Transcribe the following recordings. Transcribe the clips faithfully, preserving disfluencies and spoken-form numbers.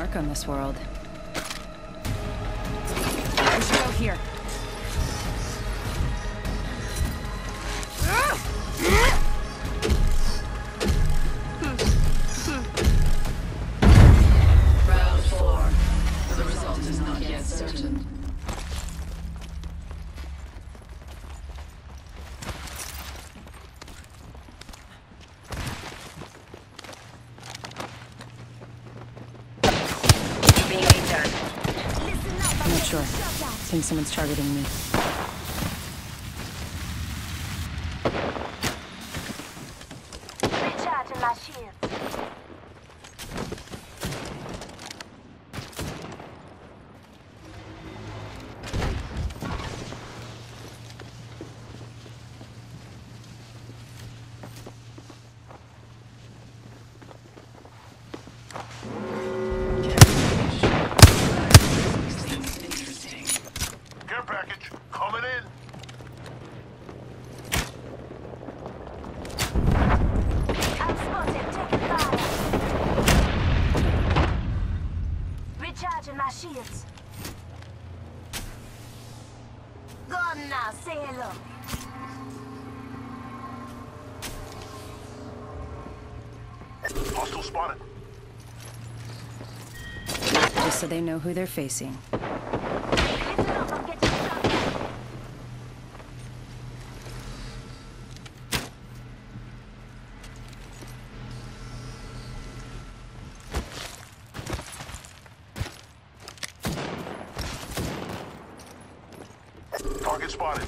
luck on this world. We should go here. Round four. The result is not yet certain. I'm not sure. I think someone's targeting me. Recharging my shields. Care package coming in. I'm spotted. Taking fire. Recharging my shields. Go on now. Say hello. Hostile spotted. Just so they know who they're facing. Listen up. I'm getting shot at. Target spotted.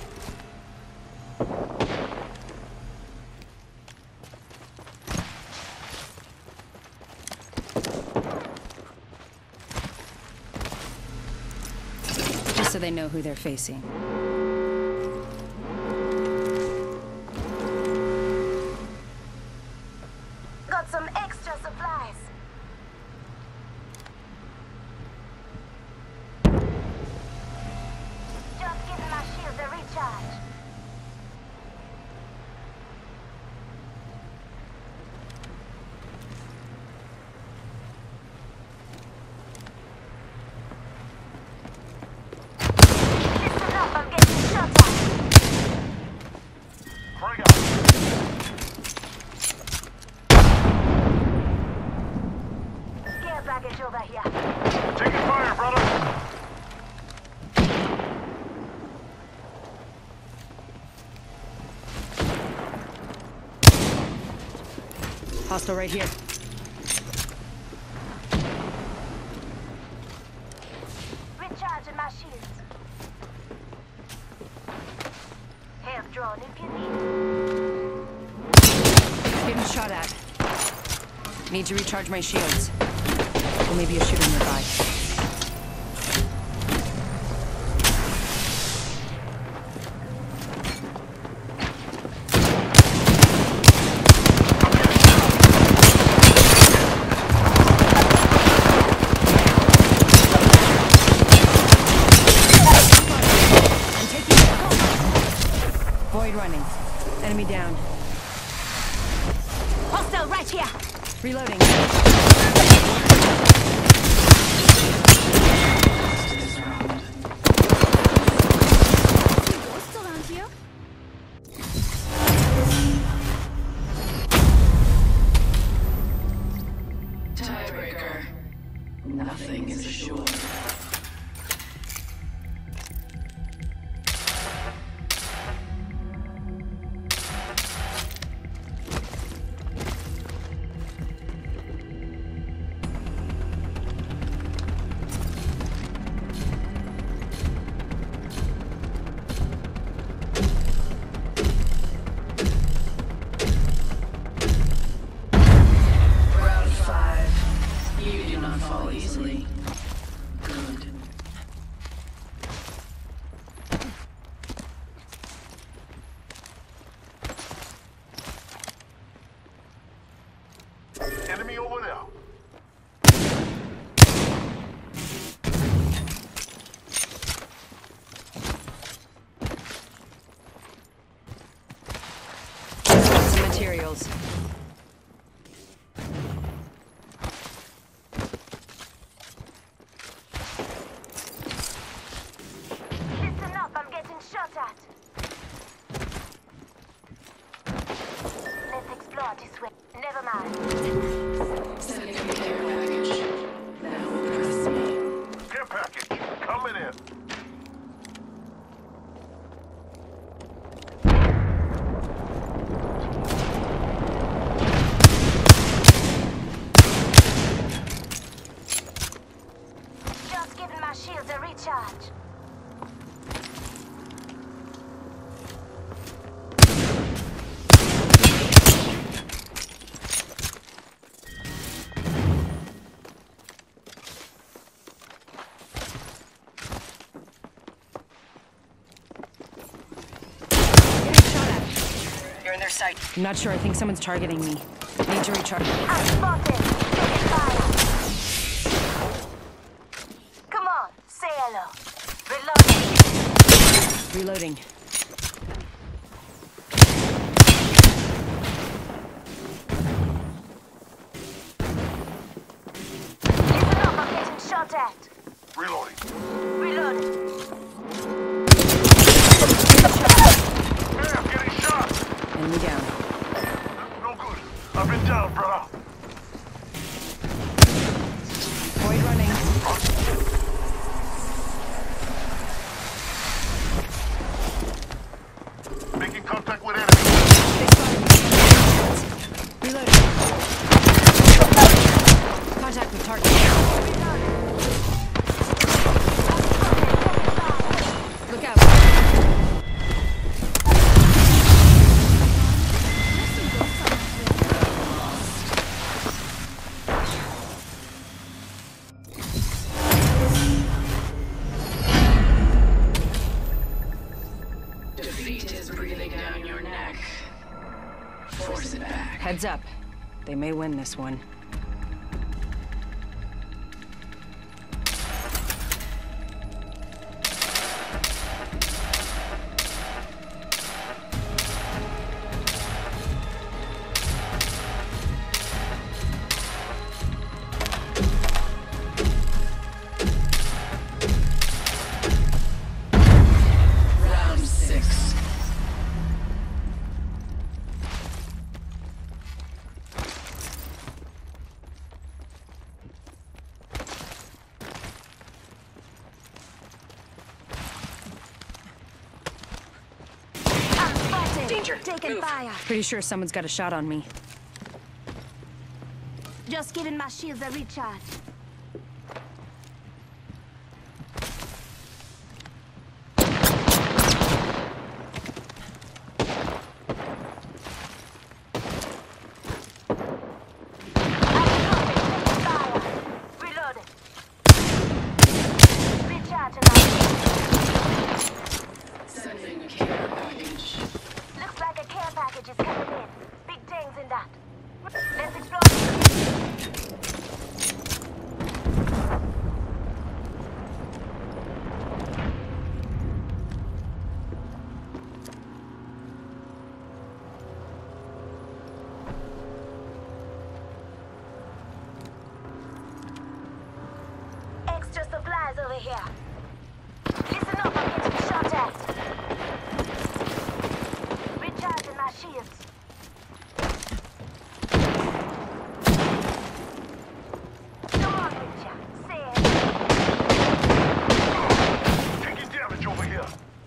Just so they know who they're facing. Got some extra supplies. Just giving my shields a recharge. Listen up, I'm getting shot at. Frag out. Care package over here. Taking fire, brother. Hostile right here. Recharging my shields. Health drone if you need it. Getting shot at. Need to recharge my shields. Or maybe a shooter nearby. I'm taking Void running. Enemy down. Hostile right here. Reloading. Ghosts around here? Tiebreaker. Nothing is assured. Round five. You do not fall easily. Good. Coming in. Just giving my shields a recharge. You're in their sight. I'm not sure. I think someone's targeting me. Need to recharge. I'm spotted. Taking fire. Come on, say hello. Reloading. Reloading. Listen up, I'm getting shot at. Reloading. Reloading. Hey, I'm getting shot. Enemy down. No good. I've been down, brother. Void running. Making contact with enemy. Reloading. Contact with target. Look out. Defeat is breathing down your neck. Force it back. Heads up. They may win this one. Round six. I'm spotted. Danger. Taking Move. fire. Pretty sure someone's got a shot on me. Just giving my shields a recharge. Reloading. Recharging my Sending care package. Looks like a care package is coming in. Big things in that. Let's explore. Extra supplies over here. Listen up, I'm getting shot at. Recharging my shields. Come on, Richard. Say it. Taking damage over here.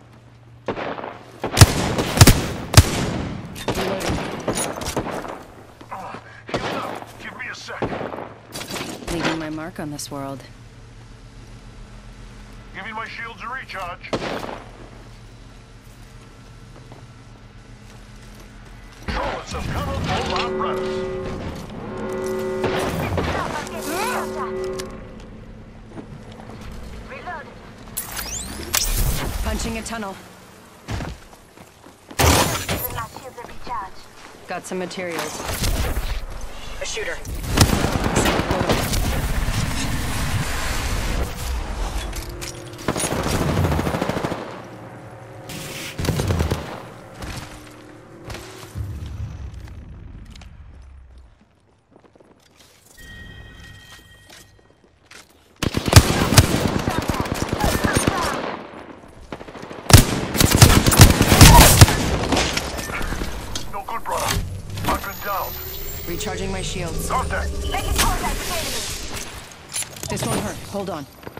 Reloading. Ah, heal up. Give me a sec. Leaving my mark on this world. Giving my shields a recharge. Throwing some cover for my brothers. Listen up, I'm getting shot at. Reloading. Punching a tunnel. Just giving my shields a recharge. Got some materials. A shooter. No good, brother. I've been down. Recharging my shields. Contact. Making contact with enemy. This won't hurt. Hold on.